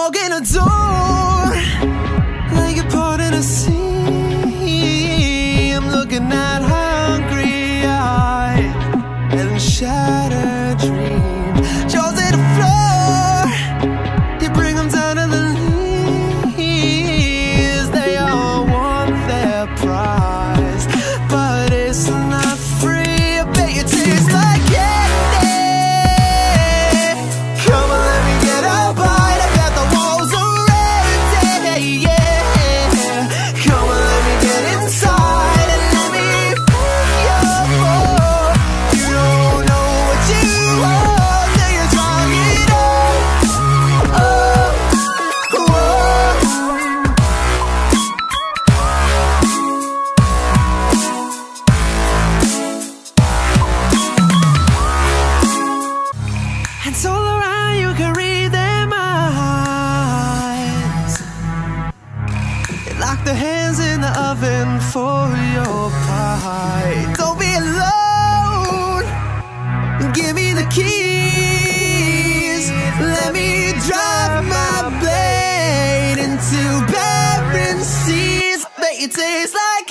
walk in the door like a part in a sea. I'm looking at hungry eyes and shattered dreams. Jaws to the floor, you bring them down to the knees. They all want their prize, but it's not free. I bet you taste like candy. Come on, let me get a bite. I bet the walls are ready, yeah. Come on, let me get inside and let me feel your more. You don't know what you want till you're trying it all. Oh, and it's all around, you can read their minds. They lock their hands in the oven for your pie. Don't be alone, give me the keys. Let me drive my blade into barren seas. Bet you taste like